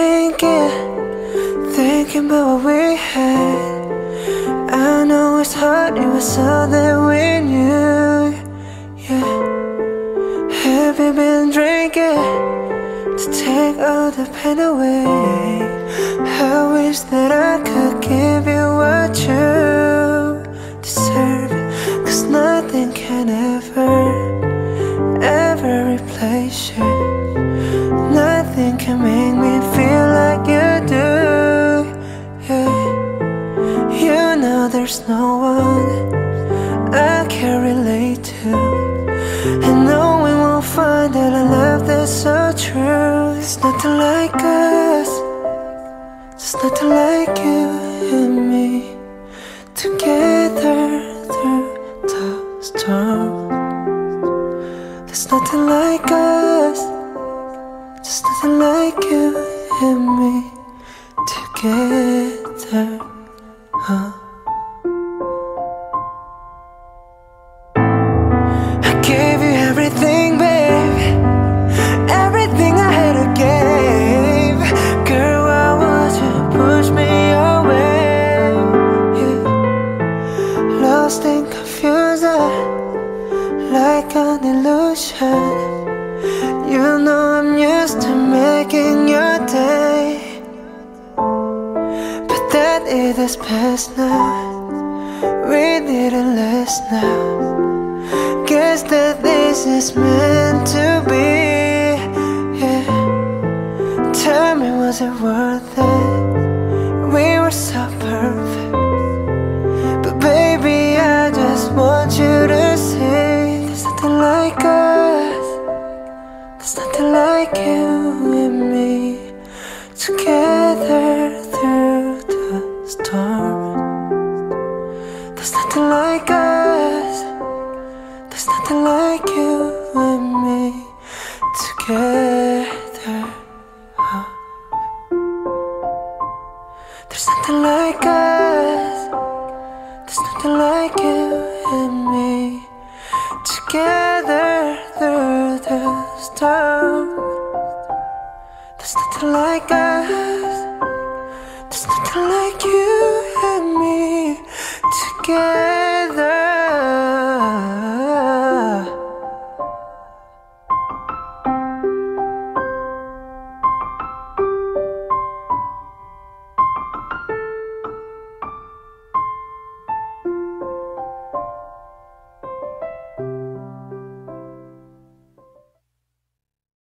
thinking about what we had. I know it's hard, it was all that we knew. Yeah. Have you been drinking to take all the pain away? I wish that I could give you what you deserve, 'cause nothing can ever replace you. Nothing can make me feel like you do. Yeah. You know there's no one I can relate to, and no one will find that I love that's so true. It's nothing like us, it's nothing like you and me, together through the storm. There's nothing like us, just nothing like you and me, together. I gave you everything, babe, everything I had to give. Girl, why would you push me away? Yeah. Lost and confused, like an illusion. You know I'm used to making your day, but that it is past now. We didn't last now. Guess that this is meant to be. Yeah. Tell me, was it worth it? We were so perfect, but baby, I just want you to see there's nothing like us, there's nothing like you and me, together through the storm. There's nothing like us, there's nothing like you and me, together. There's nothing like us, there's nothing like you and me, together through the storm. There's nothing like us, there's nothing like you and me, together.